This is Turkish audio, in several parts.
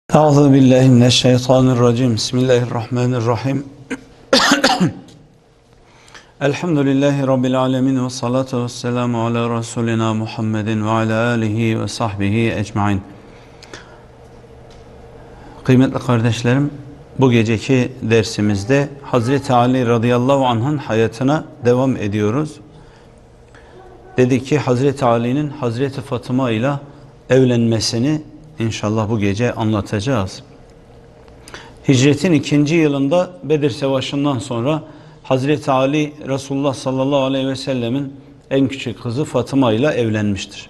Euzu billahi mineşşeytanirracim. Bismillahirrahmanirrahim. Elhamdülillahi rabbil alamin ve salatu vesselamu ala resulina Muhammedin ve ala alihi ve sahbihi ecmaîn. Kıymetli kardeşlerim, bu geceki dersimizde Hazreti Ali radıyallahu anh'ın hayatına devam ediyoruz. Dedik ki Hazreti Ali'nin Hazreti Fatıma ile evlenmesini İnşallah bu gece anlatacağız. Hicretin 2. yılında Bedir Savaşı'ndan sonra Hazreti Ali Resulullah sallallahu aleyhi ve sellemin en küçük kızı Fatıma ile evlenmiştir.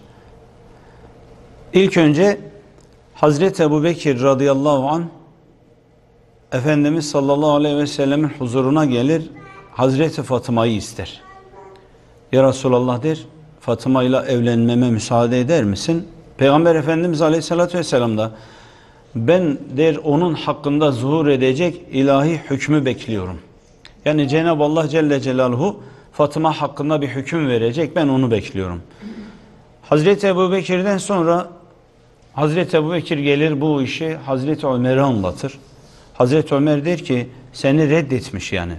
İlk önce Hazreti Ebubekir radıyallahu anh Efendimiz sallallahu aleyhi ve sellemin huzuruna gelir, Hazreti Fatıma'yı ister. Ya Resulallah der, Fatıma ile evlenmeme müsaade eder misin? Peygamber Efendimiz Aleyhisselatü Vesselam da ben der onun hakkında zuhur edecek ilahi hükmü bekliyorum. Yani Cenab-ı Allah Celle Celaluhu Fatıma hakkında bir hüküm verecek, ben onu bekliyorum. Hazreti Ebubekir'den sonra Hazreti Ebubekir gelir bu işi Hazreti Ömer'e anlatır. Hazreti Ömer der ki seni reddetmiş yani.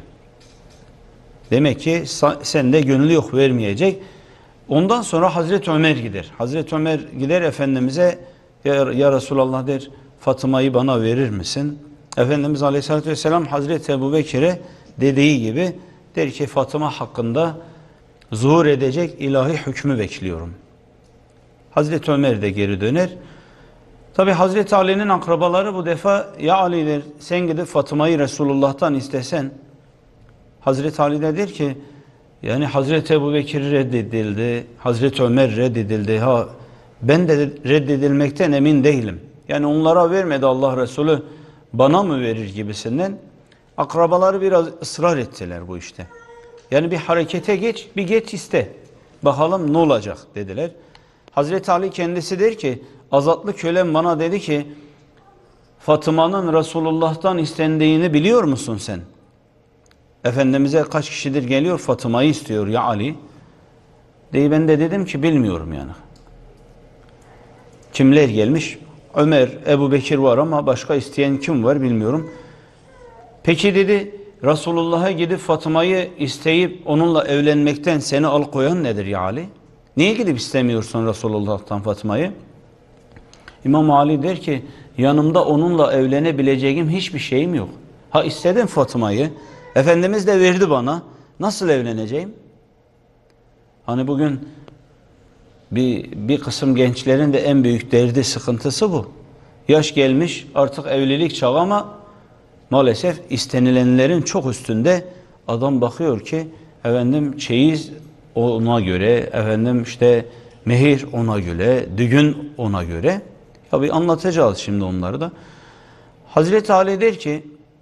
Demek ki sende gönlü yok, vermeyecek. Ondan sonra Hazreti Ömer gider. Hazreti Ömer gider Efendimiz'e ya Resulallah der Fatıma'yı bana verir misin? Efendimiz Aleyhisselatü Vesselam Hazreti Ebubekir'e dediği gibi der ki Fatıma hakkında zuhur edecek ilahi hükmü bekliyorum. Hazreti Ömer de geri döner. Tabi Hazreti Ali'nin akrabaları bu defa ya Ali der sen gidip Fatıma'yı Resulullah'tan istesen. Hazreti Ali de der ki yani Hazreti Ebubekir reddedildi, Hazreti Ömer reddedildi. Ben de reddedilmekten emin değilim. Yani onlara vermedi Allah Resulü, bana mı verir gibisinden. Akrabaları biraz ısrar ettiler bu işte. Yani bir harekete geç, bir geç iste. Bakalım ne olacak dediler. Hazreti Ali kendisi der ki, azatlı kölem bana dedi ki, Fatıma'nın Resulullah'tan istendiğini biliyor musun sen? Efendimiz'e kaç kişidir geliyor Fatıma'yı istiyor ya Ali. Ben de dedim ki bilmiyorum yani. Kimler gelmiş? Ömer, Ebubekir var ama başka isteyen kim var bilmiyorum. Peki dedi Resulullah'a gidip Fatıma'yı isteyip onunla evlenmekten seni alıkoyan nedir ya Ali? Niye gidip istemiyorsun Resulullah'tan Fatıma'yı? İmam Ali der ki yanımda onunla evlenebileceğim hiçbir şeyim yok. Ha istedim Fatıma'yı. Efendimiz de verdi bana. Nasıl evleneceğim? Hani bugün bir kısım gençlerin de en büyük derdi, sıkıntısı bu. Yaş gelmiş artık evlilik çağı ama maalesef istenilenlerin çok üstünde adam bakıyor ki efendim çeyiz ona göre, efendim işte mehir ona göre, düğün ona göre. Ya bir anlatacağız şimdi onları da. Hazreti Ali der ki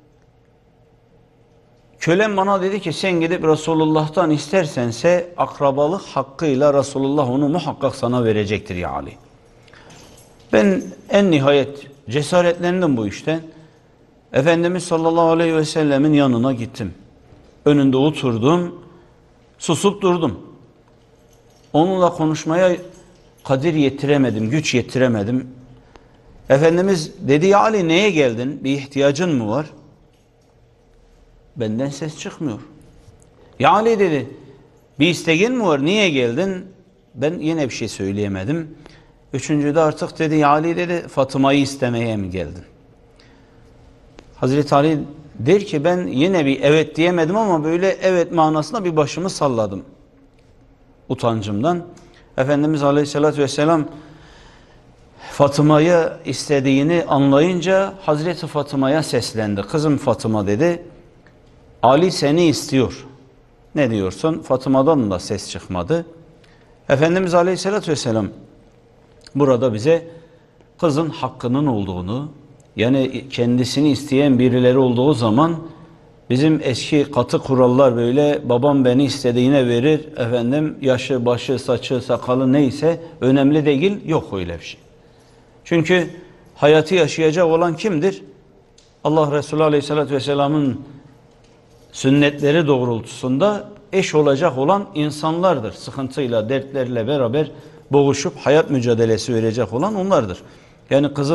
kölem bana dedi ki sen gidip Resulullah'tan istersense akrabalık hakkıyla Resulullah onu muhakkak sana verecektir ya Ali. Ben en nihayet cesaretlendim bu işten. Efendimiz sallallahu aleyhi ve sellemin yanına gittim. Önünde oturdum, susup durdum. Onunla konuşmaya kadir yetiremedim, güç yetiremedim. Efendimiz dedi ya Ali neye geldin? Bir ihtiyacın mı var? Benden ses çıkmıyor. Ya Ali dedi bir isteğin mi var? Niye geldin? Ben yine bir şey söyleyemedim. Üçüncüde artık dedi ya Ali dedi Fatıma'yı istemeye mi geldin? Hazreti Ali der ki ben yine bir evet diyemedim ama böyle evet manasında bir başımı salladım. Utancımdan. Efendimiz Aleyhisselatü Vesselam Fatıma'yı istediğini anlayınca Hazreti Fatıma'ya seslendi. Kızım Fatıma dedi. Ali seni istiyor. Ne diyorsun? Fatıma'dan da ses çıkmadı. Efendimiz Aleyhisselatü Vesselam burada bize kızın hakkının olduğunu, yani kendisini isteyen birileri olduğu zaman bizim eski katı kurallar böyle babam beni istediğine verir, efendim yaşı, başı, saçı, sakalı neyse önemli değil, yok öyle bir şey. Çünkü hayatı yaşayacak olan kimdir? Allah Resulü Aleyhisselatü Vesselam'ın sünnetleri doğrultusunda eş olacak olan insanlardır. Sıkıntıyla, dertlerle beraber boğuşup hayat mücadelesi verecek olan onlardır. Yani kızın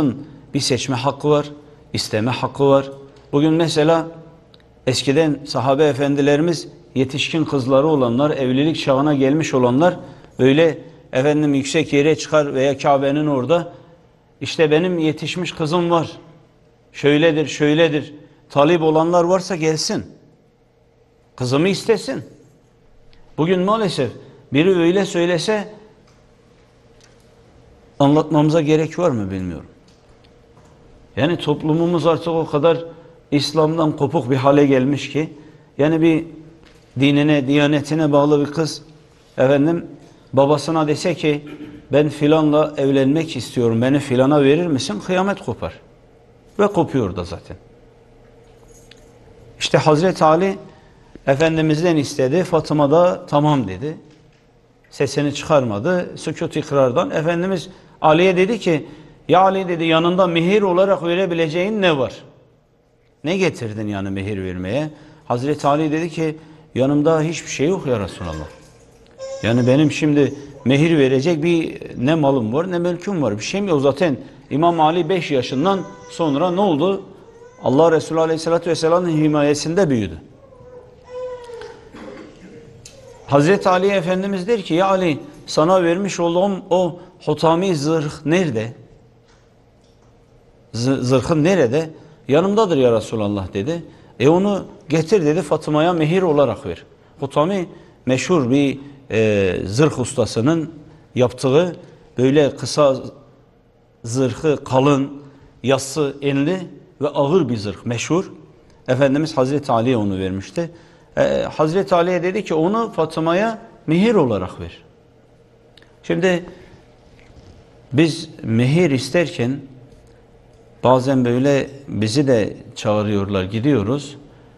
bir seçme hakkı var, isteme hakkı var. Bugün mesela eskiden sahabe efendilerimiz yetişkin kızları olanlar, evlilik çağına gelmiş olanlar böyle efendim yüksek yere çıkar veya Kabe'nin orada işte benim yetişmiş kızım var. Şöyledir, şöyledir. Talip olanlar varsa gelsin. Kızımı istesin. Bugün maalesef biri öyle söylese anlatmamıza gerek var mı bilmiyorum. Yani toplumumuz artık o kadar İslam'dan kopuk bir hale gelmiş ki yani bir dinine, diyanetine bağlı bir kız efendim babasına dese ki ben filanla evlenmek istiyorum, beni filana verir misin? Kıyamet kopar. Ve kopuyor da zaten. İşte Hazreti Ali Efendimiz'den istedi. Fatıma da tamam dedi. Sesini çıkarmadı. Sükût ikrardan. Efendimiz Ali'ye dedi ki ya Ali dedi yanında mehir olarak verebileceğin ne var? Ne getirdin yani mehir vermeye? Hazreti Ali dedi ki yanımda hiçbir şey yok ya Resulallah. Yani benim şimdi mehir verecek bir ne malım var ne mülküm var. Bir şeyim yok zaten. İmam Ali 5 yaşından sonra ne oldu? Allah Resulü Aleyhisselatü Vesselam'ın himayesinde büyüdü. Hazreti Ali Efendimiz der ki ya Ali sana vermiş olduğum o hutami zırh nerede? Zırhın nerede? Yanımdadır ya Resulallah dedi. Onu getir dedi Fatıma'ya mehir olarak ver. Hutami meşhur bir zırh ustasının yaptığı böyle kısa zırhı kalın, yassı, enli ve ağır bir zırh meşhur. Efendimiz Hazreti Ali'ye onu vermişti. Hazreti Ali'ye dedi ki onu Fatıma'ya mehir olarak ver. Şimdi biz mehir isterken bazen böyle bizi de çağırıyorlar, gidiyoruz.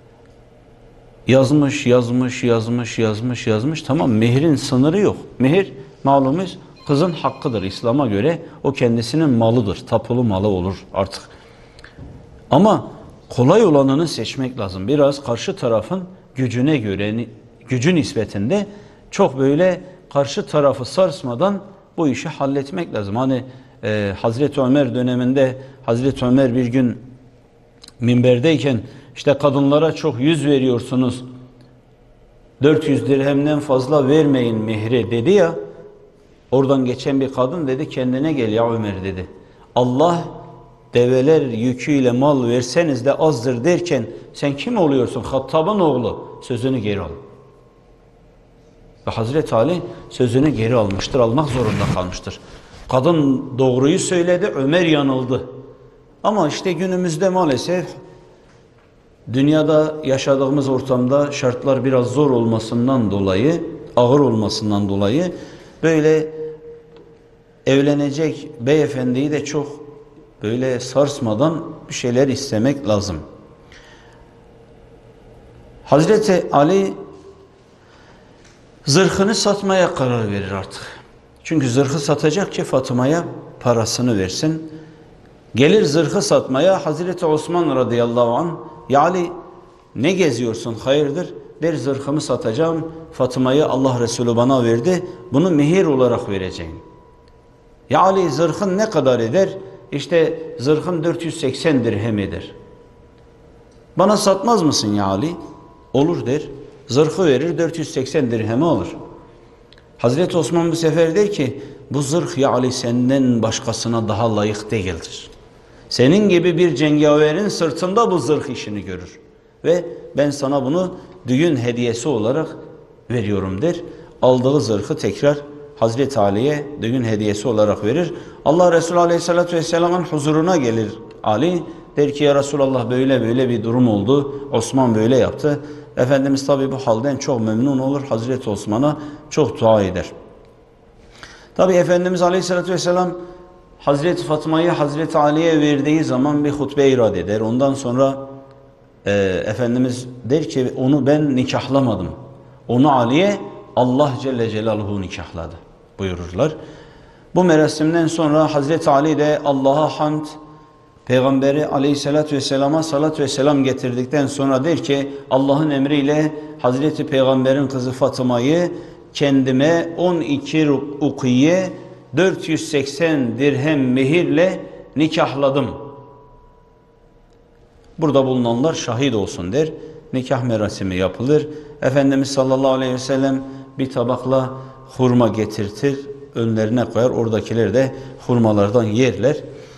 Yazmış. Tamam mehirin sınırı yok. Mehir malumuz kızın hakkıdır İslam'a göre. O kendisinin malıdır. Tapulu malı olur artık. Ama kolay olanını seçmek lazım. Biraz karşı tarafın gücüne göre, gücü nispetinde çok böyle karşı tarafı sarsmadan bu işi halletmek lazım. Hani Hazreti Ömer döneminde Hazreti Ömer bir gün minberdeyken işte kadınlara çok yüz veriyorsunuz. 400 dirhemden fazla vermeyin mehri dedi ya. Oradan geçen bir kadın dedi kendine gel ya Ömer dedi. Allah develer yüküyle mal verseniz de azdır derken sen kim oluyorsun? Hattab'ın oğlu. Sözünü geri al. Ve Hazreti Ali sözünü geri almıştır. Almak zorunda kalmıştır. Kadın doğruyu söyledi. Ömer yanıldı. Ama işte günümüzde maalesef dünyada yaşadığımız ortamda şartlar biraz zor olmasından dolayı, ağır olmasından dolayı böyle evlenecek beyefendiyi de çok böyle sarsmadan bir şeyler istemek lazım. Hazreti Ali zırhını satmaya karar verir artık. Çünkü zırhı satacak ki Fatıma'ya parasını versin. Gelir zırhı satmaya Hazreti Osman radıyallahu anh ya Ali ne geziyorsun hayırdır? Der zırhımı satacağım. Fatıma'yı Allah Resulü bana verdi. Bunu mehir olarak vereceğim. Ya Ali zırhın ne kadar eder? İşte zırhım 480 dirhem eder. Bana satmaz mısın ya Ali? Olur der. Zırhı verir 480 dirhemi alır. Hazreti Osman bu sefer der ki bu zırh ya Ali senden başkasına daha layık değildir. Senin gibi bir cengaverin sırtında bu zırh işini görür. Ve ben sana bunu düğün hediyesi olarak veriyorum der. Aldığı zırhı tekrar Hazreti Ali'ye düğün hediyesi olarak verir. Allah Resulü Aleyhisselatü Vesselam'ın huzuruna gelir Ali. Der ki ya Resulallah böyle böyle bir durum oldu. Osman böyle yaptı. Efendimiz tabi bu halden çok memnun olur. Hazreti Osman'a çok dua eder. Tabi Efendimiz Aleyhisselatü Vesselam Hazreti Fatıma'yı Hazreti Ali'ye verdiği zaman bir hutbe irad eder. Ondan sonra Efendimiz der ki onu ben nikahlamadım. Onu Ali'ye Allah Celle Celaluhu nikahladı buyururlar. Bu merasimden sonra Hazreti Ali de Allah'a hamd, Peygamberi Aleyhisselatü Vesselam'a salatü vesselam getirdikten sonra der ki Allah'ın emriyle Hazreti Peygamber'in kızı Fatıma'yı kendime 12 ukiye 480 dirhem mehirle nikahladım. Burada bulunanlar şahit olsun der. Nikah merasimi yapılır. Efendimiz sallallahu aleyhi ve sellem bir tabakla hurma getirtir. Önlerine koyar. Oradakiler de hurmalardan yerler.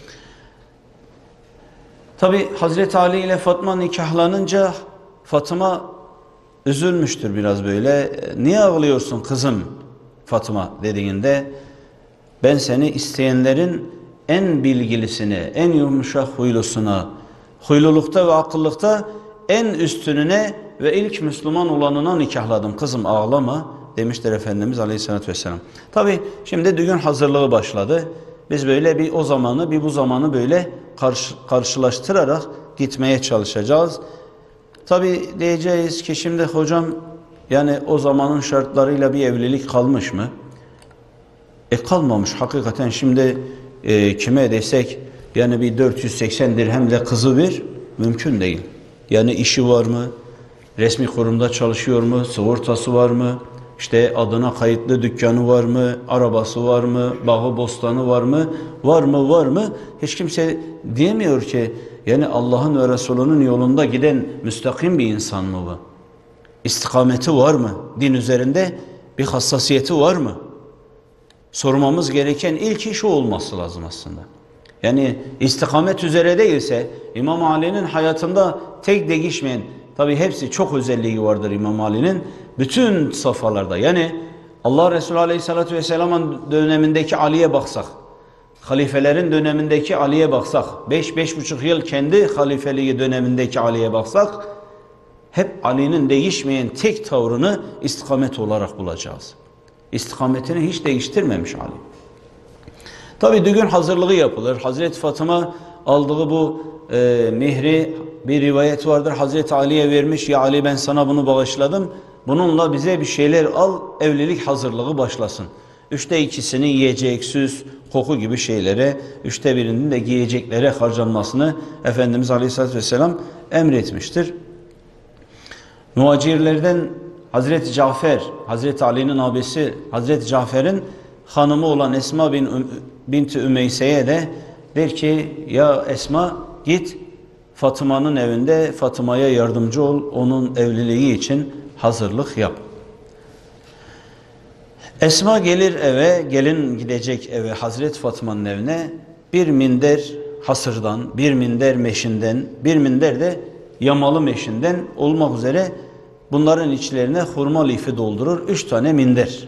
Tabi Hazreti Ali ile Fatma nikahlanınca Fatıma üzülmüştür biraz böyle. Niye ağlıyorsun kızım Fatıma dediğinde, ben seni isteyenlerin en bilgilisine, en yumuşak huylusuna, huylulukta ve akıllıkta en üstününe ve ilk Müslüman olanına nikahladım. Kızım ağlama demiştir Efendimiz Aleyhisselatü Vesselam. Tabi şimdi düğün hazırlığı başladı. Biz böyle bir o zamanı bir bu zamanı böyle karşılaştırarak gitmeye çalışacağız. Tabi diyeceğiz ki şimdi hocam, yani o zamanın şartlarıyla bir evlilik kalmış mı? Kalmamış hakikaten. Şimdi kime desek yani bir 480 dirhemle kızı ver, mümkün değil. Yani işi var mı? Resmi kurumda çalışıyor mu? Sigortası var mı? İşte adına kayıtlı dükkanı var mı? Arabası var mı? Bağı bostanı var mı? Var mı? Var mı? Hiç kimse diyemiyor ki yani Allah'ın ve Resulünün yolunda giden müstakim bir insan mı bu? İstikameti var mı? Din üzerinde bir hassasiyeti var mı? Sormamız gereken ilk iş o olması lazım aslında. Yani istikamet üzere değilse, İmam Ali'nin hayatında tek değişmeyen, tabi hepsi çok özelliği vardır İmam Ali'nin, bütün safhalarda, yani Allah Resulü Aleyhisselatü Vesselam'ın dönemindeki Ali'ye baksak, halifelerin dönemindeki Ali'ye baksak, 5-5,5 yıl kendi halifeliği dönemindeki Ali'ye baksak, hep Ali'nin değişmeyen tek tavrını istikamet olarak bulacağız. İstikametini hiç değiştirmemiş Ali. Tabi düğün hazırlığı yapılır. Hazreti Fatıma aldığı bu mihri, bir rivayet vardır, Hazreti Ali'ye vermiş. Ya Ali, ben sana bunu bağışladım. Bununla bize bir şeyler al, evlilik hazırlığı başlasın. 2/3'sini yiyecek, süs, koku gibi şeylere, 1/3'inin de giyeceklere harcanmasını Efendimiz Aleyhisselatü Vesselam emretmiştir. Muhacirlerden Hazreti Cafer, Hazreti Ali'nin abisi Hazreti Cafer'in hanımı olan Esma binti Ümeyse'ye de der ki, ya Esma, git Fatıma'nın evinde Fatıma'ya yardımcı ol, onun evliliği için hazırlık yap. Esma gelir eve, gelin gidecek eve, Hazreti Fatıma'nın evine, bir minder hasırdan, bir minder meşinden, bir minder de yamalı meşinden olmak üzere bunların içlerine hurma lifi doldurur. 3 tane minder.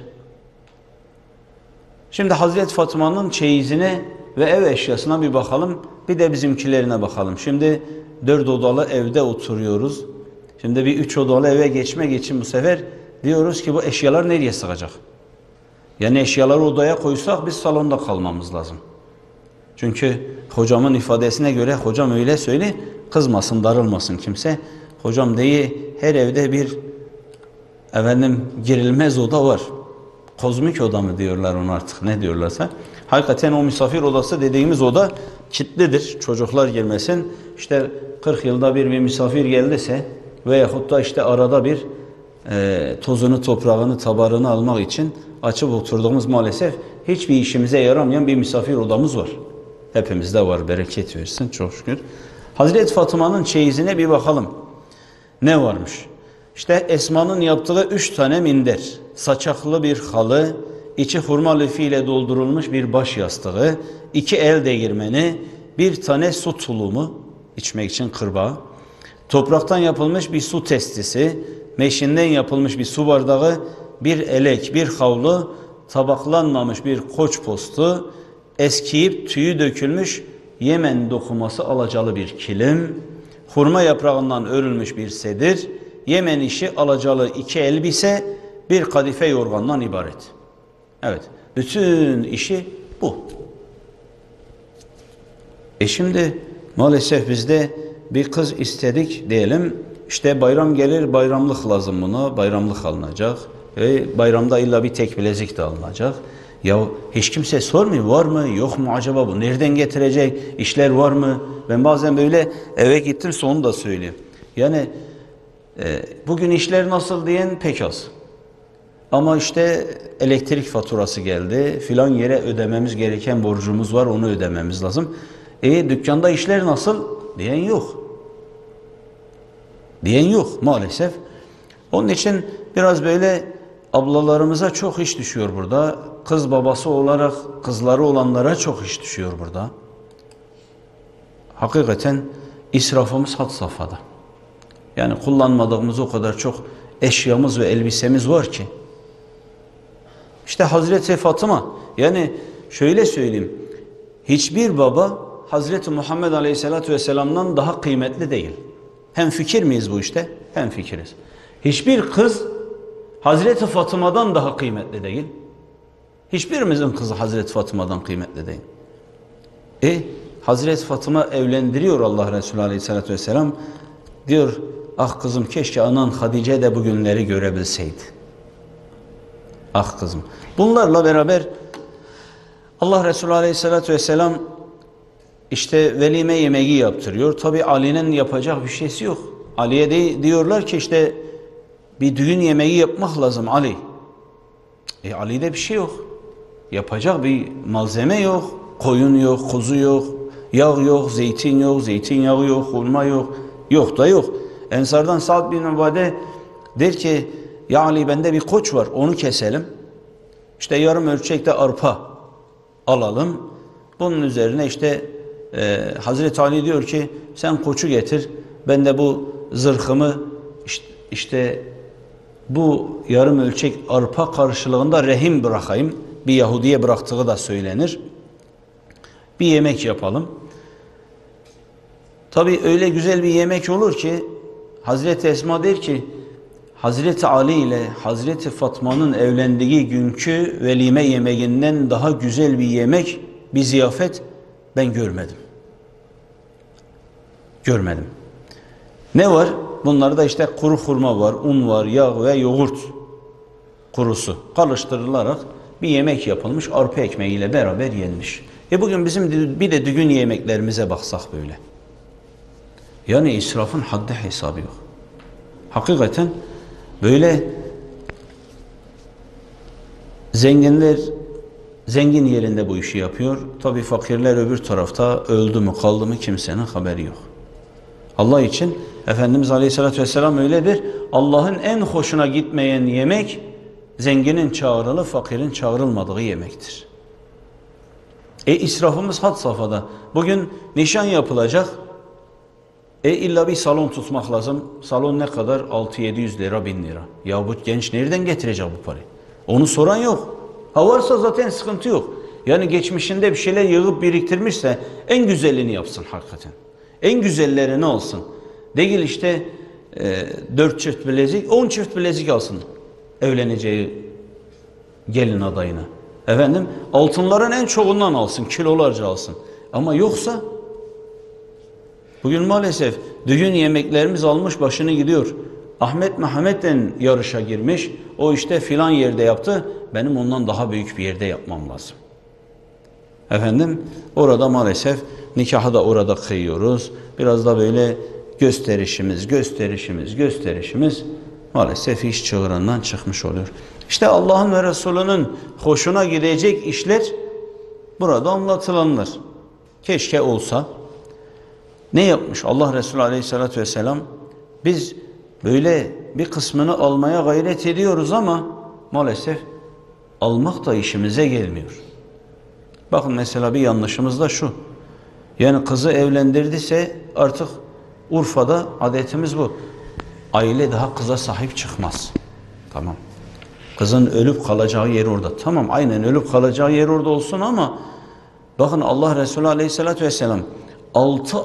Şimdi Hazreti Fatıma'nın çeyizine ve ev eşyasına bir bakalım. Bir de bizimkilerine bakalım. Şimdi 4 odalı evde oturuyoruz. Şimdi bir 3 odalı eve geçmek için bu sefer diyoruz ki bu eşyalar nereye sığacak? Yani eşyaları odaya koysak biz salonda kalmamız lazım. Çünkü hocamın ifadesine göre, hocam öyle söyle, kızmasın, darılmasın kimse. Hocam deyi, her evde bir girilmez oda var. Kozmik oda mı diyorlar onu, artık ne diyorlarsa. Hakikaten o misafir odası dediğimiz oda kilitlidir. Çocuklar girmesin. İşte 40 yılda bir misafir geldiyse veyahut da işte arada bir tozunu, toprağını, tabarını almak için açıp oturduğumuz, maalesef hiçbir işimize yaramayan bir misafir odamız var. Hepimizde var, bereket versin çok şükür. Hazreti Fatıma'nın çeyizine bir bakalım. Ne varmış? İşte Esma'nın yaptığı 3 tane minder, saçaklı bir halı, içi hurma lifiyle doldurulmuş bir baş yastığı, 2 el değirmeni, bir tane su tulumu, içmek için kırbağı, topraktan yapılmış bir su testisi, meşinden yapılmış bir su bardağı, bir elek, bir havlu, tabaklanmamış bir koç postu, eskiyip tüyü dökülmüş Yemen dokuması alacalı bir kilim, hurma yaprağından örülmüş bir sedir, Yemen işi alacalı 2 elbise, bir kadife yorgandan ibaret. Evet, bütün işi bu. Şimdi maalesef bizde bir kız istedik diyelim, işte bayram gelir, bayramlık lazım buna, bayramlık alınacak. Bayramda illa bir tek bilezik de alınacak. Ya hiç kimse sormuyor, var mı yok mu acaba, bu nereden getirecek, işler var mı? Ben bazen böyle eve gittim, onu da söyleyeyim. Yani bugün işler nasıl diyen pek az. Ama işte elektrik faturası geldi, filan yere ödememiz gereken borcumuz var, onu ödememiz lazım. Dükkanda işler nasıl diyen yok. diyen yok maalesef. Onun için biraz böyle ablalarımıza çok iş düşüyor burada. Kız babası olarak kızları olanlara çok iş düşüyor burada. Hakikaten israfımız had safhada. Yani kullanmadığımız o kadar çok eşyamız ve elbisemiz var ki. İşte Hazreti Fatıma, yani şöyle söyleyeyim, hiçbir baba Hazreti Muhammed Aleyhisselatü Vesselam'dan daha kıymetli değil. Hemfikir miyiz bu işte? Hemfikiriz. Hiçbir kız Hazreti Fatıma'dan daha kıymetli değil. Hiçbirimizin kızı Hazreti Fatıma'dan kıymetli değil. Hazreti Fatıma evlendiriyor Allah Resulü Aleyhisselatü Vesselam. Diyor, ah kızım keşke anan Hatice de bu günleri görebilseydi. Ah kızım. Bunlarla beraber Allah Resulü Aleyhisselatü Vesselam işte velime yemeği yaptırıyor. Tabi Ali'nin yapacak bir şeysi yok. Ali'ye de diyorlar ki işte bir düğün yemeği yapmak lazım Ali. Ali'de bir şey yok. Yapacak bir malzeme yok. Koyun yok, kuzu yok, yağ yok, zeytin yok, zeytinyağı yok, hurma yok. Yok da yok. Ensardan Sa'd bin Ubade der ki ya Ali bende bir koç var onu keselim. İşte yarım ölçekte arpa alalım. Bunun üzerine işte Hazreti Ali diyor ki sen koçu getir. Ben de bu zırhımı işte bu yarım ölçek arpa karşılığında rehin bırakayım. Bir Yahudi'ye bıraktığı da söylenir. Bir yemek yapalım. Tabi öyle güzel bir yemek olur ki Hazreti Esma der ki Hazreti Ali ile Hazreti Fatma'nın evlendiği günkü velime yemeğinden daha güzel bir yemek, bir ziyafet ben görmedim. Görmedim. Ne var? Bunlarda işte kuru hurma var, un var, yağ ve yoğurt kurusu karıştırılarak bir yemek yapılmış, arpa ekmeğiyle beraber yenmiş. Bugün bizim bir de düğün yemeklerimize baksak böyle. Yani israfın haddi hesabı yok. Hakikaten böyle zenginler zengin yerinde bu işi yapıyor. Tabi fakirler öbür tarafta öldü mü kaldı mı kimsenin haberi yok. Allah için Efendimiz Aleyhisselatü Vesselam öyledir. Allah'ın en hoşuna gitmeyen yemek zenginin çağrılı, fakirin çağrılmadığı yemektir. İsrafımız had safhada. Bugün nişan yapılacak. İlla bir salon tutmak lazım. Salon ne kadar? 600-700 lira, 1000 lira. Ya bu genç nereden getirecek bu parayı? Onu soran yok. Ha varsa zaten sıkıntı yok. Yani geçmişinde bir şeyler yığıp biriktirmişse en güzelini yapsın hakikaten. En güzellerini alsın. Değil işte 4 çift bilezik, 10 çift bilezik alsın evleneceği gelin adayına. Efendim altınların en çoğundan alsın, kilolarca alsın. Ama yoksa bugün maalesef düğün yemeklerimiz almış başını gidiyor. Ahmet Mehmet'ten yarışa girmiş. O işte filan yerde yaptı. Benim ondan daha büyük bir yerde yapmam lazım. Efendim orada maalesef nikahı da orada kıyıyoruz. Biraz da böyle gösterişimiz maalesef iş çığırından çıkmış oluyor. İşte Allah'ın ve Resulünün hoşuna gidecek işler burada anlatılanlar. Keşke olsa. Ne yapmış Allah Resulü Aleyhisselatü Vesselam? Biz böyle bir kısmını almaya gayret ediyoruz ama maalesef almak da işimize gelmiyor. Bakın mesela bir yanlışımız da şu. Yani kızı evlendirdiyse artık Urfa'da adetimiz bu. Aile daha kıza sahip çıkmaz. Tamam. Kızın ölüp kalacağı yer orada. Tamam aynen ölüp kalacağı yer orada olsun ama bakın Allah Resulü Aleyhisselatü Vesselam 6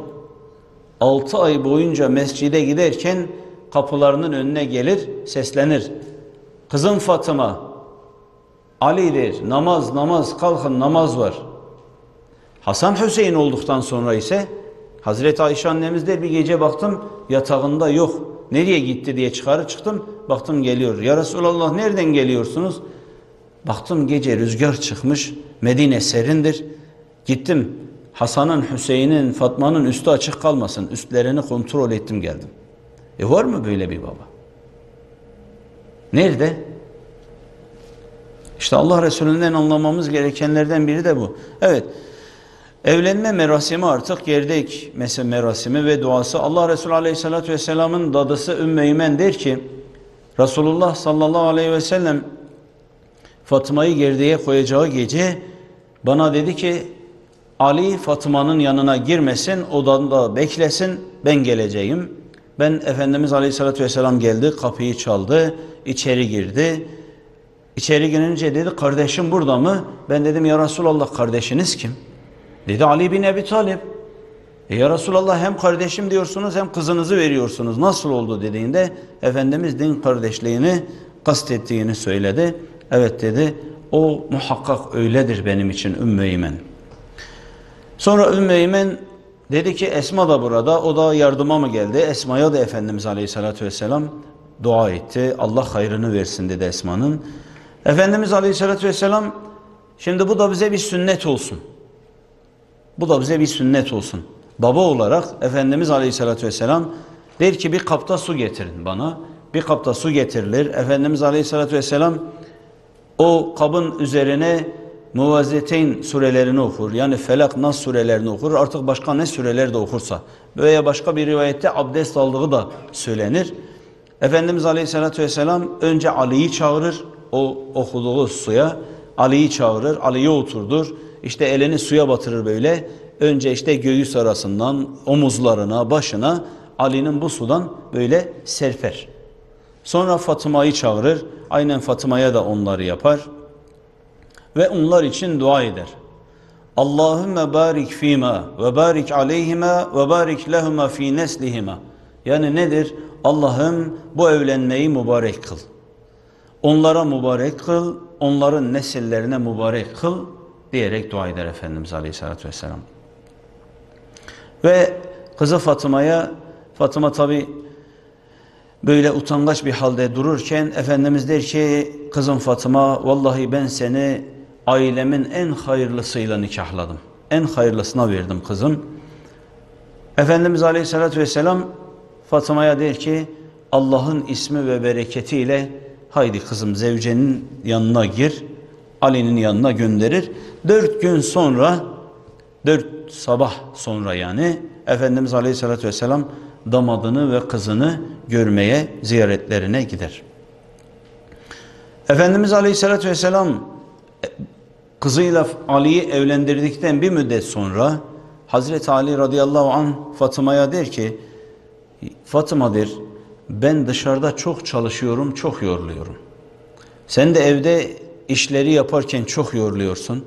ay boyunca mescide giderken kapılarının önüne gelir, seslenir. Kızım Fatıma, Ali'dir, namaz, kalkın namaz var. Hasan Hüseyin olduktan sonra ise Hazreti Ayşe annemiz der bir gece baktım yatağında yok. Nereye gitti diye çıktım. Baktım geliyor. Ya Resulallah nereden geliyorsunuz? Baktım gece rüzgar çıkmış. Medine serindir. Gittim. Hasan'ın, Hüseyin'in, Fatma'nın üstü açık kalmasın. Üstlerini kontrol ettim geldim. Var mı böyle bir baba? Nerede? İşte Allah Resulü'nden anlamamız gerekenlerden biri de bu. Evet. Evlenme merasimi artık geldik. Mesela merasimi ve duası. Allah Resulü Aleyhisselatü Vesselam'ın dadısı Ümmü Eymen der ki Resulullah sallallahu aleyhi ve sellem Fatıma'yı gerdeğe koyacağı gece bana dedi ki Ali Fatıma'nın yanına girmesin, odanda beklesin, ben geleceğim. Ben Efendimiz Aleyhisselatü Vesselam geldi, kapıyı çaldı, içeri girdi. İçeri girince dedi kardeşim burada mı? Ben dedim ya Resulallah kardeşiniz kim? Dedi Ali bin Ebi Talib. Ya Resulallah hem kardeşim diyorsunuz hem kızınızı veriyorsunuz. Nasıl oldu dediğinde Efendimiz din kardeşliğini kastettiğini söyledi. Evet dedi o muhakkak öyledir benim için Ümmü Eymen. Sonra Ümmü Eymen dedi ki Esma da burada, o da yardıma mı geldi? Esma'ya da Efendimiz Aleyhisselatü Vesselam dua etti. Allah hayrını versin dedi Esma'nın. Efendimiz Aleyhisselatü Vesselam şimdi bu da bize bir sünnet olsun. Bu da bize bir sünnet olsun. Baba olarak Efendimiz Aleyhisselatü Vesselam der ki bir kapta su getirin bana. Bir kapta su getirilir. Efendimiz Aleyhisselatü Vesselam o kabın üzerine Muvazzeteyn surelerini okur. Yani Felak, Nas surelerini okur. Artık başka ne sureler de okursa. Veya başka bir rivayette abdest aldığı da söylenir. Efendimiz Aleyhisselatü Vesselam önce Ali'yi çağırır. O okuduğu suya Ali'yi çağırır. Ali'yi oturdur. İşte elini suya batırır böyle. Önce işte göğüs arasından omuzlarına, başına Ali'nin bu sudan böyle serper. Sonra Fatıma'yı çağırır. Aynen Fatıma'ya da onları yapar. Ve onlar için dua eder. Allahümme barik fîmâ ve barik aleyhima ve barik lehuma fî neslihima. Yani nedir? Allah'ım bu evlenmeyi mübarek kıl. Onlara mübarek kıl, onların nesillerine mübarek kıl diyerek dua eder Efendimiz Aleyhisselatü Vesselam. Ve kızı Fatıma tabi böyle utangaç bir halde dururken Efendimiz der ki kızım Fatıma vallahi ben seni ailemin en hayırlısıyla nikahladım. En hayırlısına verdim kızım. Efendimiz Aleyhisselatü Vesselam Fatıma'ya der ki Allah'ın ismi ve bereketiyle haydi kızım zevcenin yanına gir. Ali'nin yanına gönderir. 4 gün sonra 4 sabah sonra yani Efendimiz Aleyhisselatü Vesselam damadını ve kızını görmeye ziyaretlerine gider. Efendimiz Aleyhisselatü Vesselam kızıyla Ali'yi evlendirdikten bir müddet sonra Hazreti Ali radıyallahu anh Fatıma'ya der ki Fatıma der ben dışarıda çok çalışıyorum, çok yoruluyorum. Sen de evde işleri yaparken çok yoruluyorsun.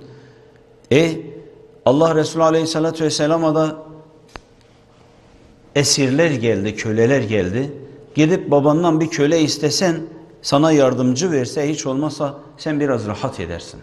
Allah Resulü Aleyhisselatü Vesselam'a da esirler geldi, köleler geldi. Gidip babandan bir köle istesen, sana yardımcı verse hiç olmazsa sen biraz rahat edersin.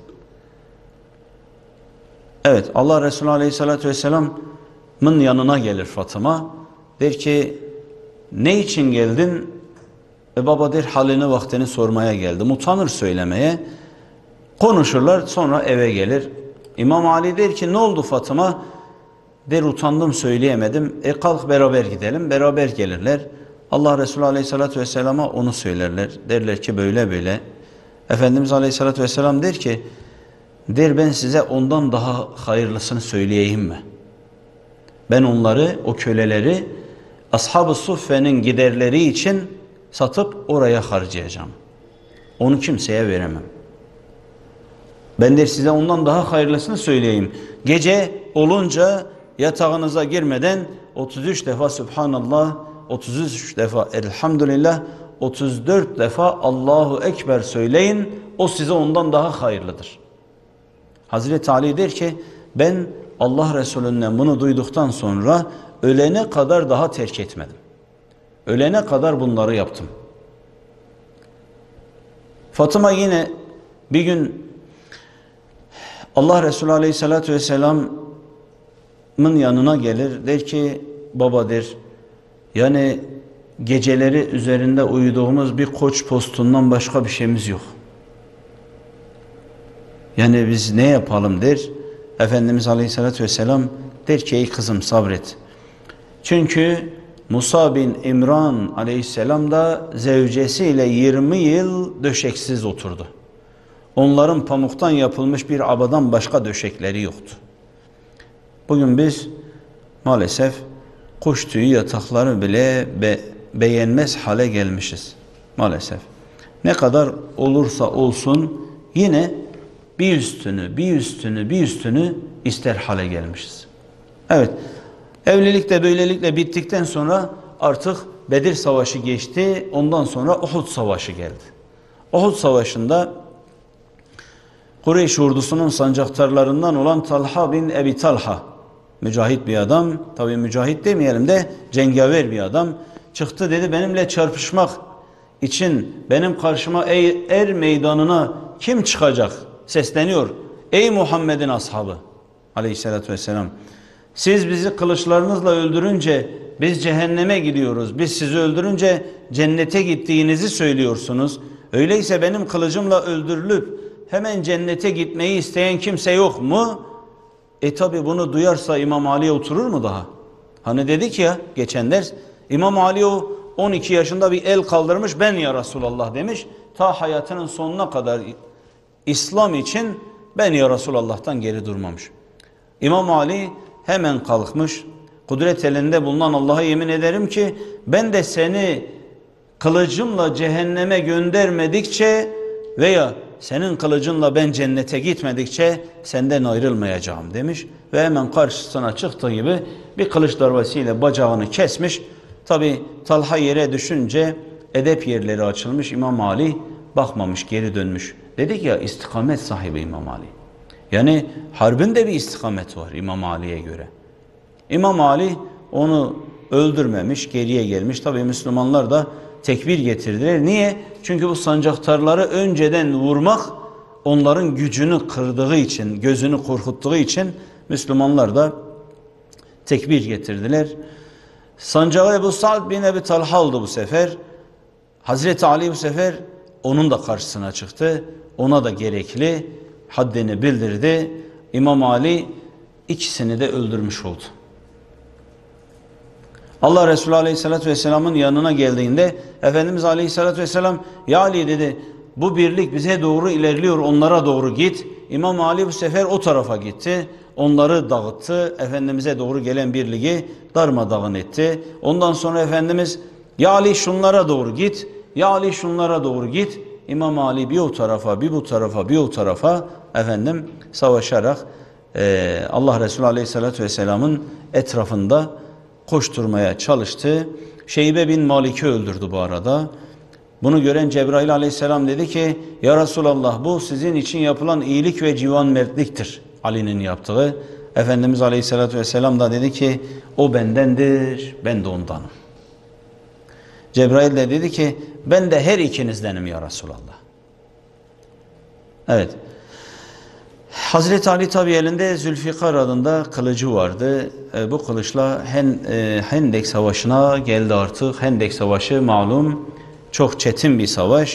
Evet, Allah Resulü Aleyhisselatü Vesselam'ın yanına gelir Fatıma. Der ki, ne için geldin? Baba der, halini vaktini sormaya geldim. Utanır söylemeye. Konuşurlar, sonra eve gelir. İmam Ali der ki, ne oldu Fatıma? Der, utandım söyleyemedim. Kalk beraber gidelim. Beraber gelirler. Allah Resulü Aleyhisselatü Vesselam'a onu söylerler. Derler ki böyle böyle. Efendimiz Aleyhisselatü Vesselam der ki, der ben size ondan daha hayırlısını söyleyeyim mi? Ben onları, o köleleri Ashab-ı Suffe'nin giderleri için satıp oraya harcayacağım. Onu kimseye veremem. Ben de size ondan daha hayırlısını söyleyeyim. Gece olunca yatağınıza girmeden 33 defa Subhanallah, 33 defa Elhamdülillah, 34 defa Allahu Ekber söyleyin. O size ondan daha hayırlıdır. Hazreti Ali der ki ben Allah Resulü'nden bunu duyduktan sonra ölene kadar daha terk etmedim. Ölene kadar bunları yaptım. Fatıma yine bir gün Allah Resulü Aleyhisselatü Vesselam'ın yanına gelir. Der ki baba der yani geceleri üzerinde uyuduğumuz bir koç postundan başka bir şeyimiz yok. Yani biz ne yapalım der. Efendimiz Aleyhisselatü Vesselam der ki ey kızım sabret. Çünkü Musa bin İmran Aleyhisselam da zevcesiyle 20 yıl döşeksiz oturdu. Onların pamuktan yapılmış bir abadan başka döşekleri yoktu. Bugün biz maalesef kuş tüyü yatakları bile beğenmez hale gelmişiz. Maalesef. Ne kadar olursa olsun yine bir üstünü ister hale gelmişiz. Evet, evlilik de böylelikle bittikten sonra artık Bedir Savaşı geçti. Ondan sonra Uhud Savaşı geldi. Uhud Savaşı'nda Kureyş ordusunun sancaktarlarından olan Talha bin Ebi Talha, mücahit bir adam, tabii mücahit demeyelim de cengaver bir adam, çıktı dedi benimle çarpışmak için benim karşıma er meydanına kim çıkacak? Sesleniyor. Ey Muhammed'in ashabı aleyhissalatü vesselam, siz bizi kılıçlarınızla öldürünce biz cehenneme gidiyoruz. Biz sizi öldürünce cennete gittiğinizi söylüyorsunuz. Öyleyse benim kılıcımla öldürülüp hemen cennete gitmeyi isteyen kimse yok mu? Tabi bunu duyarsa İmam Ali'ye oturur mu daha? Hani dedik ya geçen ders, İmam Ali o 12 yaşında bir el kaldırmış, ben ya Resulallah demiş. Ta hayatının sonuna kadar İslam için ben ya Resulallah'tan geri durmamış. İmam Ali hemen kalkmış, kudret elinde bulunan Allah'a yemin ederim ki ben de seni kılıcımla cehenneme göndermedikçe veya senin kılıcınla ben cennete gitmedikçe senden ayrılmayacağım demiş. Ve hemen karşısına çıktığı gibi bir kılıç darbesiyle bacağını kesmiş. Tabi Talha yere düşünce edep yerleri açılmış. İmam Ali bakmamış, geri dönmüş. Dedik ya, istikamet sahibi İmam Ali. Yani harbin de bir istikamet var İmam Ali'ye göre. İmam Ali onu öldürmemiş, geriye gelmiş. Tabi Müslümanlar da tekbir getirdiler. Niye? Çünkü bu sancaktarları önceden vurmak onların gücünü kırdığı için, gözünü korkuttuğu için Müslümanlar da tekbir getirdiler. Sancağı Ebu Sa'd bin Ebi Talha oldu bu sefer. Hazreti Ali bu sefer onun da karşısına çıktı. Ona da gerekli haddini bildirdi. İmam Ali ikisini de öldürmüş oldu. Allah Resulü Aleyhisselatü Vesselam'ın yanına geldiğinde Efendimiz Aleyhisselatü Vesselam, ya Ali dedi, bu birlik bize doğru ilerliyor, onlara doğru git. İmam Ali bu sefer o tarafa gitti. Onları dağıttı. Efendimiz'e doğru gelen birliği darmadağın etti. Ondan sonra Efendimiz, ya Ali şunlara doğru git, ya Ali şunlara doğru git. İmam Ali bir o tarafa, bir bu tarafa, bir o tarafa efendim savaşarak Allah Resulü Aleyhisselatü Vesselam'ın etrafında koşturmaya çalıştı. Şeybe bin Malik'i öldürdü bu arada. Bunu gören Cebrail Aleyhisselam dedi ki, ya Resulallah bu sizin için yapılan iyilik ve civanmertliktir Ali'nin yaptığı. Efendimiz Aleyhisselatü Vesselam da dedi ki, o bendendir, ben de ondanım. Cebrail de dedi ki, ben de her ikinizdenim ya Resulallah. Evet. Hazreti Ali tabi elinde Zülfikar adında kılıcı vardı. Bu kılıçla Hendek Savaşı'na geldi artık. Hendek Savaşı malum çok çetin bir savaş.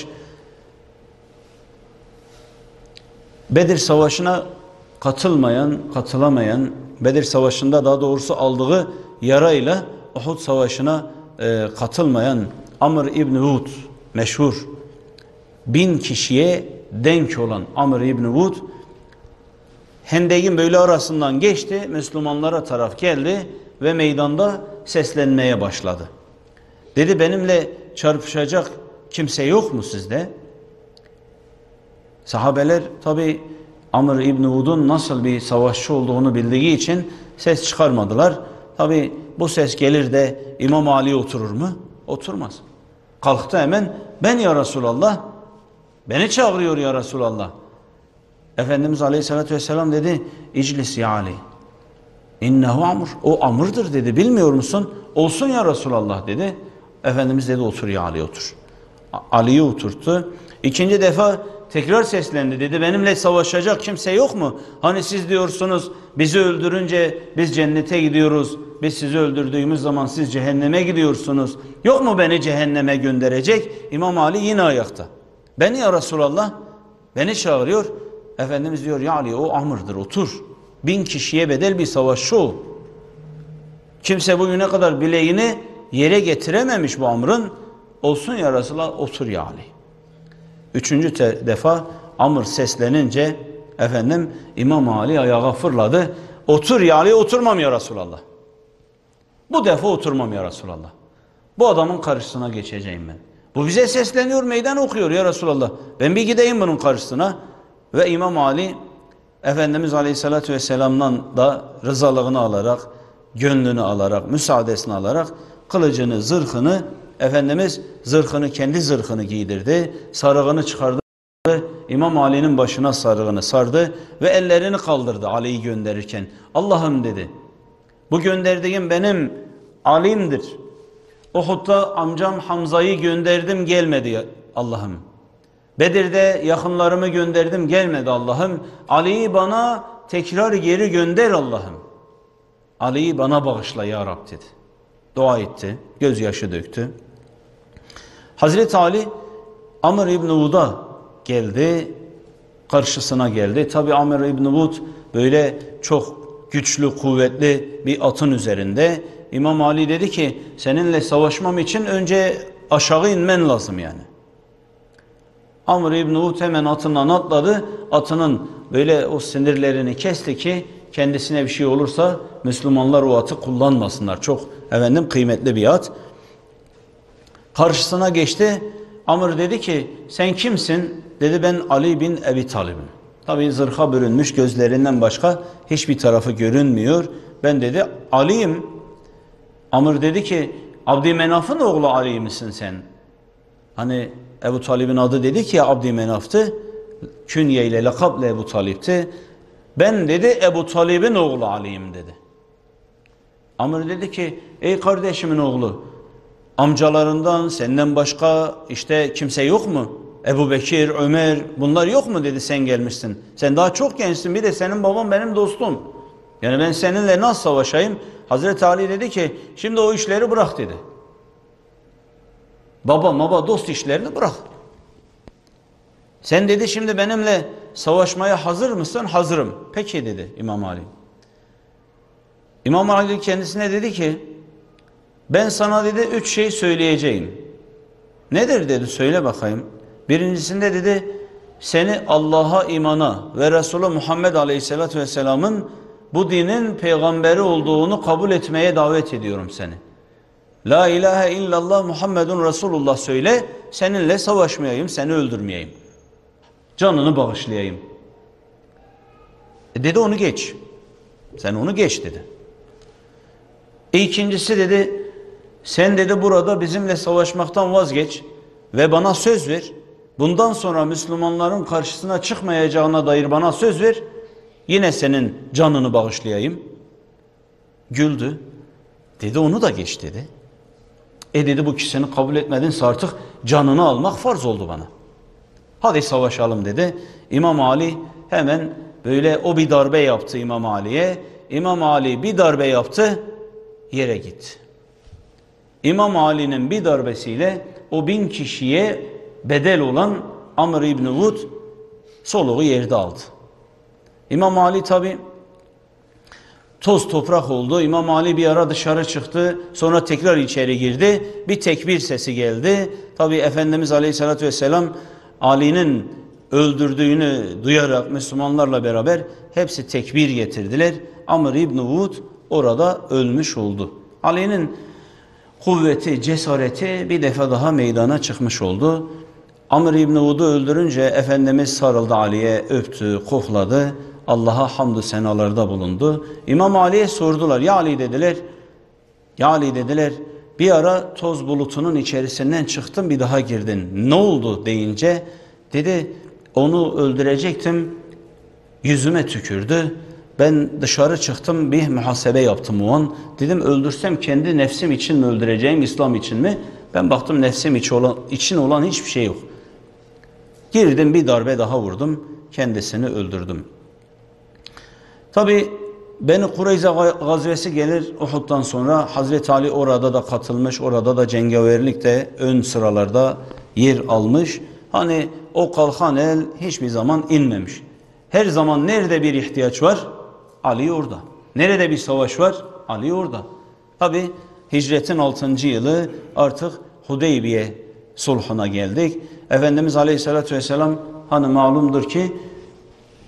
Bedir Savaşı'na katılamayan, Bedir Savaşı'nda daha doğrusu aldığı yarayla Uhud Savaşı'na katılmayan Amr İbni Vud, meşhur 1000 kişiye denk olan Amr İbni Vud, Hendek'in böyle arasından geçti, Müslümanlara taraf geldi ve meydanda seslenmeye başladı. Dedi, benimle çarpışacak kimse yok mu sizde? Sahabeler tabi Amr İbni Vud'un nasıl bir savaşçı olduğunu bildiği için ses çıkarmadılar. Tabi bu ses gelir de İmam Ali oturur mu? Oturmaz. Kalktı hemen, ben ya Resulallah, beni çağırıyor ya Resulallah. Efendimiz Aleyhisselatü Vesselam dedi, İclis ya Ali, innehu Amr, o Amr'dır dedi, bilmiyor musun? Olsun ya Resulallah dedi. Efendimiz dedi, otur ya Ali, otur. Ali'yi oturttu. İkinci defa tekrar seslendi, dedi, benimle savaşacak kimse yok mu? Hani siz diyorsunuz bizi öldürünce biz cennete gidiyoruz, biz sizi öldürdüğümüz zaman siz cehenneme gidiyorsunuz. Yok mu beni cehenneme gönderecek? İmam Ali yine ayakta. Beni ya Resulallah, beni çağırıyor. Efendimiz diyor, ya Ali o Amr'dır, otur. 1000 kişiye bedel bir savaşçı o. Kimse bugüne kadar bileğini yere getirememiş bu Amr'ın. Olsun ya Resulallah, otur ya Ali. Üçüncü defa Amr seslenince efendim İmam Ali ayağa fırladı. Otur ya Ali, oturmam ya Resulallah. Bu defa oturmam ya Resulallah. Bu adamın karşısına geçeceğim ben. Bu bize sesleniyor, meydan okuyor ya Resulallah. Ben bir gideyim bunun karşısına. Ve İmam Ali Efendimiz Aleyhisselatü Vesselam'dan da rızalığını alarak, gönlünü alarak, müsaadesini alarak kılıcını, zırhını, Efendimiz zırhını, kendi zırhını giydirdi. Sarığını çıkardı. İmam Ali'nin başına sarığını sardı ve ellerini kaldırdı Ali'yi gönderirken. Allah'ım dedi, bu gönderdiğim benim Ali'mdir. Uhud'da amcam Hamza'yı gönderdim, gelmedi Allah'ım. Bedir'de yakınlarımı gönderdim, gelmedi Allah'ım. Ali'yi bana tekrar geri gönder Allah'ım. Ali'yi bana bağışla ya Rab dedi. Dua etti, gözyaşı döktü. Hazreti Ali Amr İbn Vud'a geldi, karşısına geldi. Tabi Amr İbn Vud böyle çok güçlü, kuvvetli bir atın üzerinde. İmam Ali dedi ki, seninle savaşmam için önce aşağı inmen lazım yani. Amr İbn Vud hemen atından atladı. Atının böyle o sinirlerini kesti ki kendisine bir şey olursa Müslümanlar o atı kullanmasınlar. Çok kıymetli bir at. Karşısına geçti. Amr dedi ki, sen kimsin? Dedi, ben Ali bin Ebi Talib'im. Tabi zırha bürünmüş, gözlerinden başka hiçbir tarafı görünmüyor. Ben dedi Ali'yim. Amr dedi ki, Abdümenaf'ın oğlu Ali misin sen? Hani Ebu Talib'in adı dedi ki Abdümenaf'tı. Künye ile lakabla Ebu Talib'ti. Ben dedi Ebu Talib'in oğlu Ali'yim dedi. Amr dedi ki, ey kardeşimin oğlu, amcalarından senden başka işte kimse yok mu? Ebu Bekir, Ömer, bunlar yok mu dedi, sen gelmişsin. Sen daha çok gençsin, bir de senin baban benim dostum. Yani ben seninle nasıl savaşayım? Hazreti Ali dedi ki, şimdi o işleri bırak dedi. Baba dost işlerini bırak. Sen dedi şimdi benimle savaşmaya hazır mısın? Hazırım. Peki dedi İmam Ali. İmam Ali kendisine dedi ki, ben sana dedi 3 şey söyleyeceğim. Nedir dedi, söyle bakayım. Birincisinde dedi, seni Allah'a imana ve Resulü Muhammed Aleyhisselatü Vesselam'ın bu dinin peygamberi olduğunu kabul etmeye davet ediyorum seni. La ilahe illallah Muhammedun Resulullah söyle, seninle savaşmayayım, seni öldürmeyeyim. Canını bağışlayayım. Dedi onu geç. Sen onu geç dedi. İkincisi dedi, sen dedi burada bizimle savaşmaktan vazgeç ve bana söz ver. Bundan sonra Müslümanların karşısına çıkmayacağına dair bana söz ver. Yine senin canını bağışlayayım. Güldü. Dedi onu da geç dedi. Dedi bu kişisini kabul etmedinse artık canını almak farz oldu bana. Hadi savaşalım dedi. İmam Ali hemen böyle o bir darbe yaptı İmam Ali'ye. İmam Ali bir darbe yaptı, yere gitti. İmam Ali'nin bir darbesiyle o 1000 kişiye bedel olan Amr İbn Vud soluğu yerde aldı. İmam Ali tabi toz toprak oldu. İmam Ali bir ara dışarı çıktı. Sonra tekrar içeri girdi. Bir tekbir sesi geldi. Tabi Efendimiz Aleyhisselatü Vesselam Ali'nin öldürdüğünü duyarak Müslümanlarla beraber hepsi tekbir getirdiler. Amr İbn Vud orada ölmüş oldu. Ali'nin kuvveti, cesareti bir defa daha meydana çıkmış oldu. Amr İbn Vud'u öldürünce Efendimiz sarıldı Ali'ye, öptü, kokladı. Allah'a hamdü senalarda bulundu. İmam Ali'ye sordular. Ya Ali dediler. Ya Ali dediler. Bir ara toz bulutunun içerisinden çıktın, bir daha girdin. Ne oldu deyince dedi onu öldürecektim. Yüzüme tükürdü. Ben dışarı çıktım, bir muhasebe yaptım o an. Dedim öldürsem kendi nefsim için mi öldüreceğim, İslam için mi? Ben baktım nefsim için olan hiçbir şey yok. Girdim bir darbe daha vurdum. Kendisini öldürdüm. Tabi Beni Kureyze gazvesi gelir Uhud'dan sonra. Hazreti Ali orada da katılmış. Orada da cengaverlikte ön sıralarda yer almış. Hani o kalkan el hiçbir zaman inmemiş. Her zaman nerede bir ihtiyaç var? Ali orada. Nerede bir savaş var? Ali orada. Tabi hicretin 6. yılı artık Hudeybiye sulhuna geldik. Efendimiz Aleyhisselatü Vesselam hani malumdur ki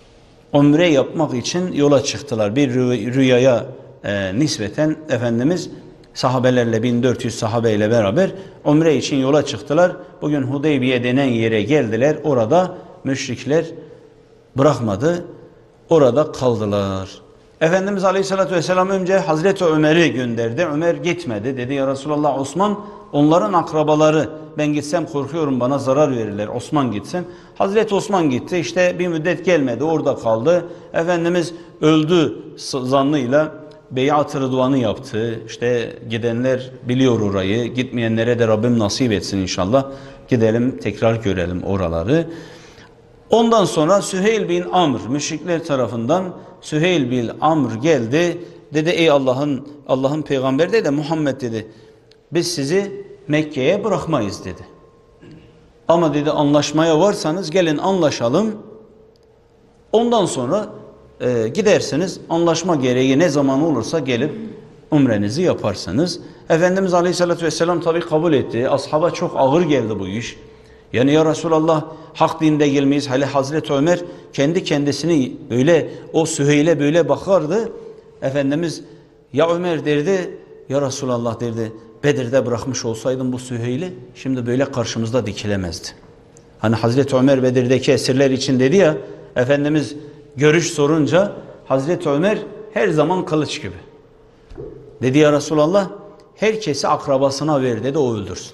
umre yapmak için yola çıktılar. Bir rüyaya nispeten Efendimiz sahabelerle 1400 sahabeyle beraber umre için yola çıktılar. Bugün Hudeybiye denen yere geldiler. Orada müşrikler bırakmadı. Orada kaldılar. Efendimiz Aleyhisselatü Vesselam önce Hazreti Ömer'i gönderdi. Ömer gitmedi. Dedi ya Resulallah, Osman onların akrabaları. Ben gitsem korkuyorum, bana zarar verirler. Osman gitsin. Hazreti Osman gitti. İşte bir müddet gelmedi. Orada kaldı. Efendimiz öldü zannıyla Beyat-ı Rıdvan'ı yaptı. İşte gidenler biliyor orayı. Gitmeyenlere de Rabbim nasip etsin inşallah. Gidelim tekrar görelim oraları. Ondan sonra Süheyl bin Amr, müşrikler tarafından Süheyl bin Amr geldi. Dedi ey Allah'ın peygamberi de Muhammed dedi. Biz sizi Mekke'ye bırakmayız dedi. Ama dedi anlaşmaya varsanız gelin anlaşalım. Ondan sonra gidersiniz, anlaşma gereği ne zaman olursa gelip umrenizi yaparsınız. Efendimiz Aleyhisselatü Vesselam tabi kabul etti. Ashaba çok ağır geldi bu iş. Yani ya Resulallah hak dinde gelmeyiz. Hele Hazreti Ömer kendi kendisini böyle o Süheyl'e böyle bakardı. Efendimiz ya Ömer derdi, ya Resulallah derdi, Bedir'de bırakmış olsaydım bu Süheyl'i şimdi böyle karşımızda dikilemezdi. Hani Hazreti Ömer Bedir'deki esirler için dedi ya, Efendimiz görüş sorunca Hazreti Ömer her zaman kılıç gibi. Dedi ya Resulallah herkesi akrabasına ver dedi, o öldürsün.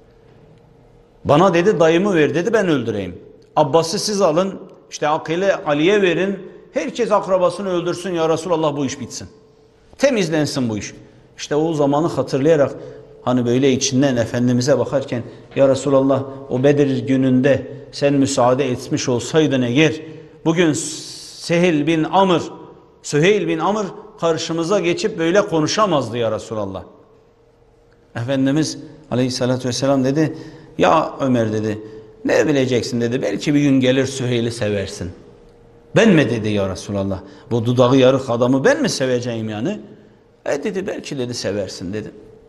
Bana dedi dayımı ver dedi, ben öldüreyim. Abbas'ı siz alın, işte Akil'i Ali'ye verin. Herkes akrabasını öldürsün ya Resulallah, bu iş bitsin. Temizlensin bu iş. İşte o zamanı hatırlayarak hani böyle içinden Efendimiz'e bakarken ya Resulallah o Bedir gününde sen müsaade etmiş olsaydın eğer bugün Süheyl bin Amr karşımıza geçip böyle konuşamazdı ya Resulallah. Efendimiz Aleyhisselatü Vesselam dedi ya Ömer dedi, ne bileceksin dedi, belki bir gün gelir Süheyl'i seversin. Ben mi dedi ya Resulallah, bu dudağı yarık adamı ben mi seveceğim yani? Dedi belki dedi seversin dedi.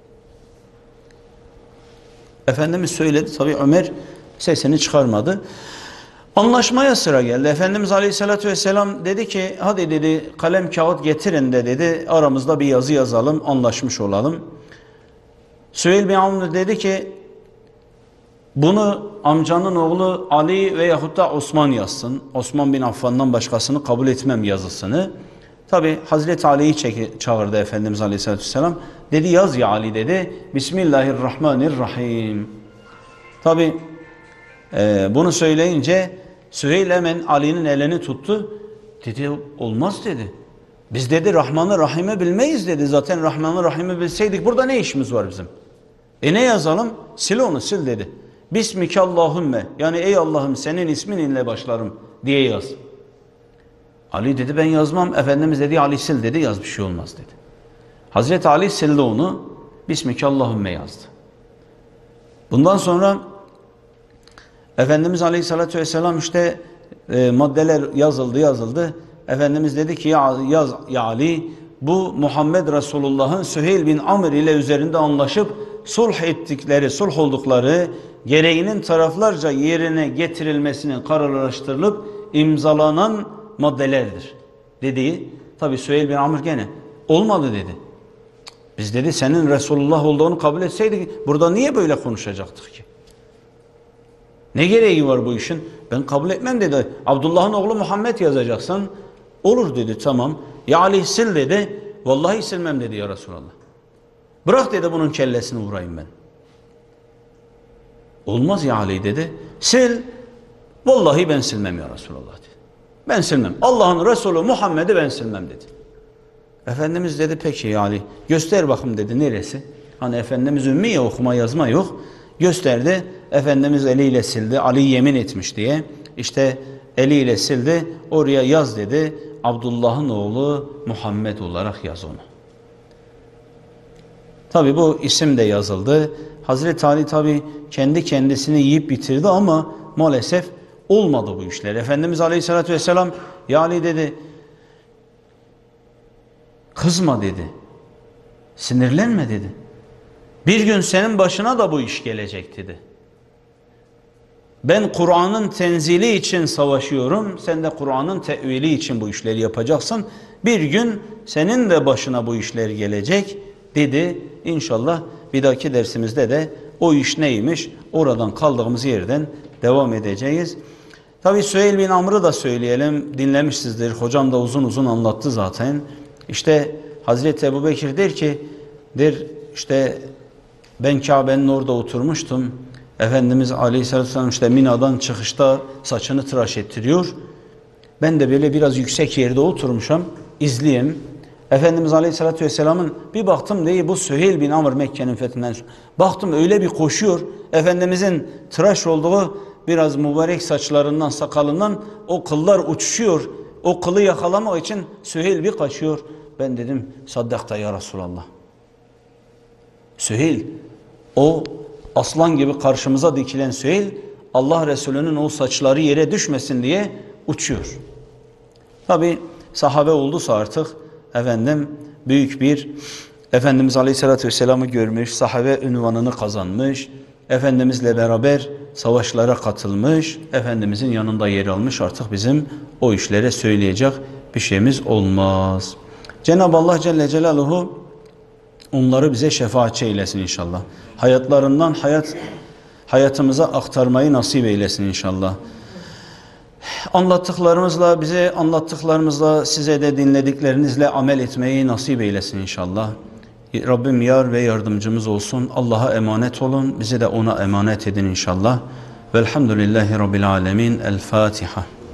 Efendimiz söyledi, tabi Ömer sesini çıkarmadı. Anlaşmaya sıra geldi. Efendimiz Aleyhisselatü Vesselam dedi ki hadi dedi kalem kağıt getirin de dedi, aramızda bir yazı yazalım, anlaşmış olalım. Süheyl bin Amr dedi ki bunu amcanın oğlu Ali veyahut da Osman yazsın. Osman bin Affan'dan başkasını kabul etmem yazısını. Tabi Hazreti Ali'yi çağırdı Efendimiz Aleyhisselatü Vesselam. Dedi yaz ya Ali dedi. Bismillahirrahmanirrahim. Tabi bunu söyleyince Süheyl hemen Ali'nin elini tuttu. Dedi olmaz dedi. Biz dedi Rahman'ı Rahim'i bilmeyiz dedi. Zaten Rahman'ı Rahim'i bilseydik burada ne işimiz var bizim? Ne yazalım? Sil onu, sil dedi. Bismike Allahümme, yani ey Allah'ım senin ismininle başlarım diye yaz. Ali dedi ben yazmam. Efendimiz dedi Ali sil dedi, yaz bir şey olmaz dedi. Hazreti Ali sildi onu. Bismike Allahümme yazdı. Bundan sonra Efendimiz Aleyhisselatü Vesselam işte maddeler yazıldı. Efendimiz dedi ki yaz ya Ali, bu Muhammed Resulullah'ın Süheyl bin Amr ile üzerinde anlaşıp sulh oldukları gereğinin taraflarca yerine getirilmesinin kararlaştırılıp imzalanan maddelerdir dediği. Tabi Süheyl bin Amr gene olmadı dedi. Biz dedi senin Resulullah olduğunu kabul etseydik burada niye böyle konuşacaktık ki? Ne gereği var bu işin? Ben kabul etmem dedi. Abdullah'ın oğlu Muhammed yazacaksın. Olur dedi, tamam. Ya Ali sil dedi. Vallahi silmem dedi ya Resulallah. Bırak dedi bunun kellesini vurayım ben. Olmaz ya Ali dedi. Sil. Vallahi ben silmem ya Resulallah dedi. Ben silmem. Allah'ın Resulü Muhammed'i ben silmem dedi. Efendimiz dedi peki ya Ali göster bakayım dedi, neresi? Hani Efendimiz ümmi ya, okuma yazma yok. Gösterdi. Efendimiz eliyle sildi. Ali yemin etmiş diye. İşte eliyle sildi. Oraya yaz dedi. Abdullah'ın oğlu Muhammed olarak yaz onu. Tabi bu isim de yazıldı. Hazreti Ali tabi kendi kendisini yiyip bitirdi ama maalesef olmadı bu işler. Efendimiz Aleyhisselatü Vesselam ya Ali dedi kızma dedi. Sinirlenme dedi. Bir gün senin başına da bu iş gelecek dedi. Ben Kur'an'ın tenzili için savaşıyorum. Sen de Kur'an'ın tevili için bu işleri yapacaksın. Bir gün senin de başına bu işler gelecek dedi. İnşallah bir dahaki dersimizde de o iş neymiş? Oradan kaldığımız yerden devam edeceğiz. Tabi Süheyl bin Amr'ı da söyleyelim. Dinlemişsizdir. Hocam da uzun uzun anlattı zaten. İşte Hazreti Ebubekir der ki, işte ben Kabe'nin orada oturmuştum. Efendimiz Aleyhisselatü Vesselam işte Mina'dan çıkışta saçını tıraş ettiriyor. Ben de böyle biraz yüksek yerde oturmuşum, izleyeyim. Efendimiz Aleyhisselatü Vesselam'ın bir baktım değil, bu Süheyl bin Amr Mekke'nin fethinden sonra. Baktım öyle bir koşuyor. Efendimizin tıraş olduğu biraz mübarek saçlarından, sakalından o kıllar uçuşuyor. O kılı yakalamak için Süheyl bir kaçıyor. Ben dedim saddakta ya Resulallah. Süheyl, o aslan gibi karşımıza dikilen Süheyl, Allah Resulü'nün o saçları yere düşmesin diye uçuyor. Tabi sahabe olduysa artık büyük bir Efendimiz Aleyhisselatü Vesselam'ı görmüş, sahabe ünvanını kazanmış, Efendimizle beraber savaşlara katılmış, Efendimizin yanında yer almış, artık bizim o işlere söyleyecek bir şeyimiz olmaz. Cenab-ı Allah Celle Celaluhu onları bize şefaatçi eylesin inşallah. Hayatlarından hayatımıza aktarmayı nasip eylesin inşallah. Anlattıklarımızla size de dinlediklerinizle amel etmeyi nasip eylesin inşallah. Rabbim yar ve yardımcımız olsun. Allah'a emanet olun. Bizi de ona emanet edin inşallah. Velhamdülillahi Rabbil alemin. El Fatiha.